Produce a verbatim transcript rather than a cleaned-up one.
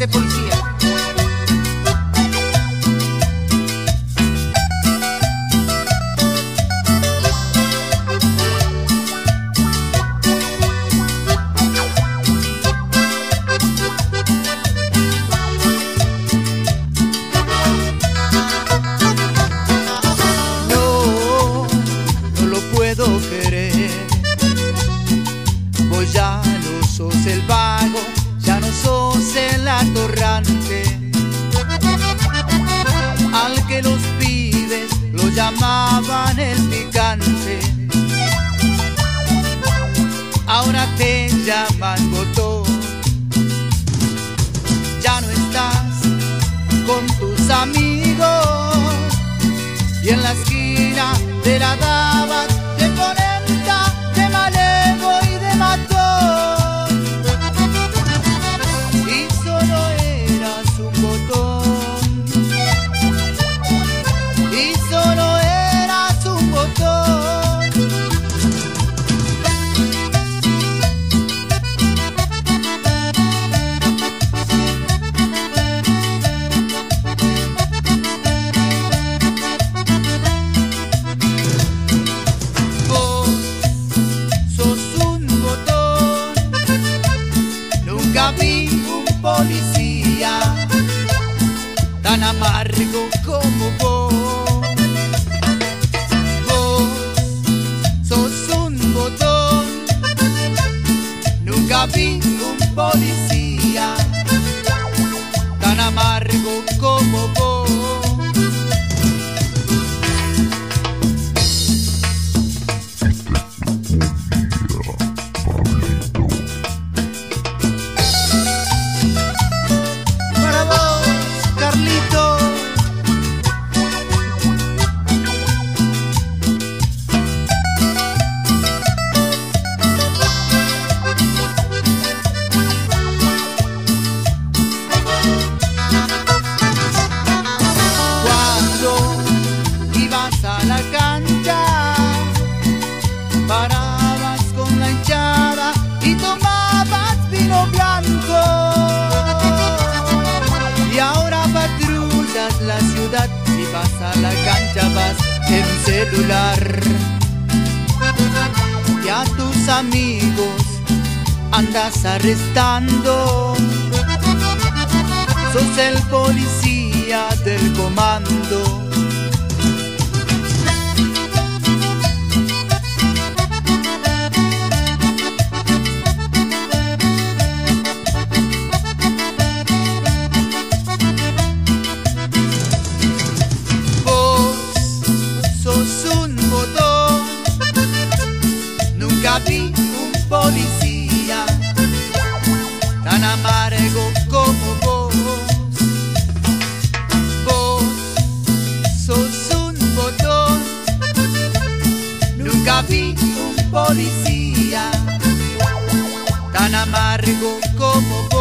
de policía. Querer, vos ya no sos el vago, ya no sos el atorrante, al que los pibes lo llamaban el picante. Ahora te llaman botón, ya no estás con tus amigos y en la esquina de la dabas de polenta, de malevo y de matón. Y solo eras un botón, y solo eras un botón. Nunca vi un policía tan amargo como vos. Vos sos un botón. Nunca vi un policía tan amargo como vos. A la cancha, parabas con la hinchada y tomabas vino blanco. Y ahora patrullas la ciudad, si vas a la cancha vas en un celular. Y a tus amigos andas arrestando, sos el policía del comando. Nunca vi un policía tan amargo como vos. Vos sos un botón. Nunca vi un policía tan amargo como vos.